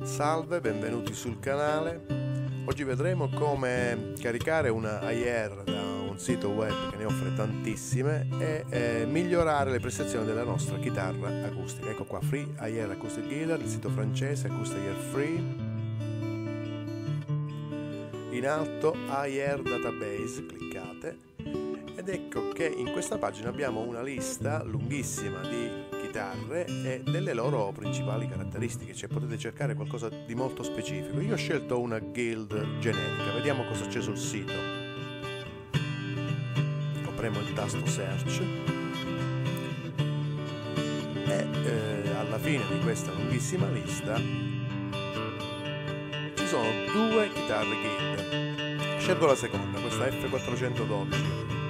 Salve, benvenuti sul canale. Oggi vedremo come caricare una AIR da un sito web che ne offre tantissime e migliorare le prestazioni della nostra chitarra acustica. Ecco qua, Free AIR Acoustic Guitar, il sito francese Acoustic AIR Free. In alto AIR Database, cliccate ed ecco che in questa pagina abbiamo una lista lunghissima di chitarre e delle loro principali caratteristiche, cioè potete cercare qualcosa di molto specifico. Io ho scelto una Guild generica, vediamo cosa c'è sul sito. Premo il tasto Search e alla fine di questa lunghissima lista ci sono due chitarre Guild. Scelgo la seconda, questa F412,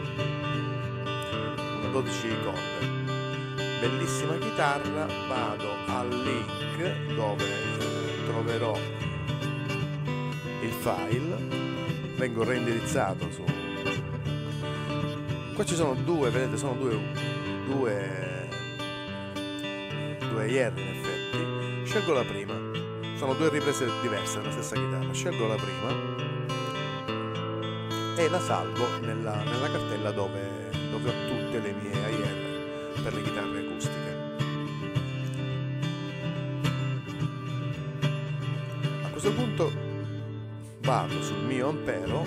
una 12 corde. Bellissima chitarra, vado al link dove troverò il file, vengo reindirizzato su. Qua ci sono due, vedete, sono due AIR in effetti. Scelgo la prima, sono due riprese diverse della stessa chitarra, scelgo la prima e la salvo nella cartella dove ho tutte le mie AIR per le chitarre acustiche. A questo punto vado sul mio Ampero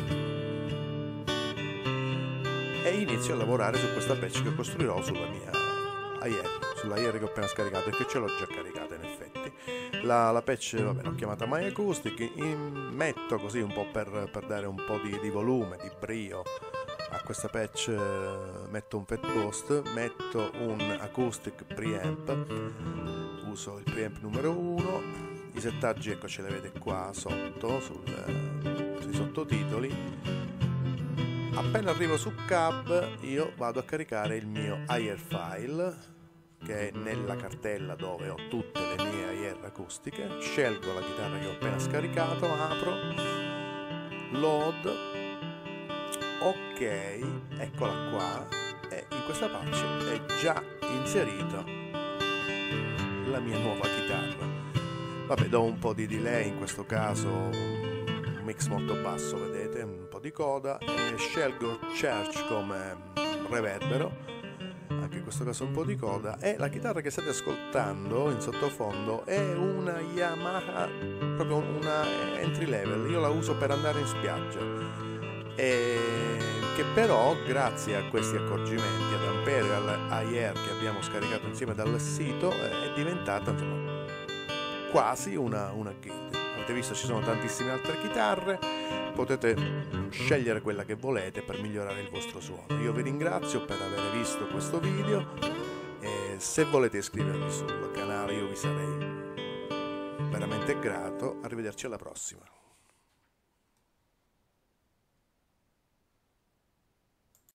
e inizio a lavorare su questa patch che costruirò sulla mia AIR, sulla AIR che ho appena scaricato e che ce l'ho già caricata in effetti. La patch, vabbè, l'ho chiamata My Acoustic, metto così un po' per dare un po' di volume, di brio a questa patch, metto un Fat Boost, metto un Acoustic Preamp, uso il preamp numero 1, i settaggi ecco ce li avete qua sotto sui sottotitoli. Appena arrivo su Cab io vado a caricare il mio AIR file che è nella cartella dove ho tutte le mie AIR acustiche, scelgo la chitarra che ho appena scaricato, apro, load, ok, eccola qua e in questa patch è già inserita la mia nuova chitarra. Vabbè, do un po' di delay, in questo caso un mix molto basso, vedete, un po' di coda, e scelgo Church come reverbero, anche in questo caso un po' di coda, e la chitarra che state ascoltando in sottofondo è una Yamaha, proprio una entry level, io la uso per andare in spiaggia, e che però grazie a questi accorgimenti ad Ampere e all'AIR che abbiamo scaricato insieme dal sito è diventata insomma quasi una Guild. Avete visto, ci sono tantissime altre chitarre, potete scegliere quella che volete per migliorare il vostro suono. Io vi ringrazio per aver visto questo video e se volete iscrivervi sul canale io vi sarei veramente grato. Arrivederci alla prossima.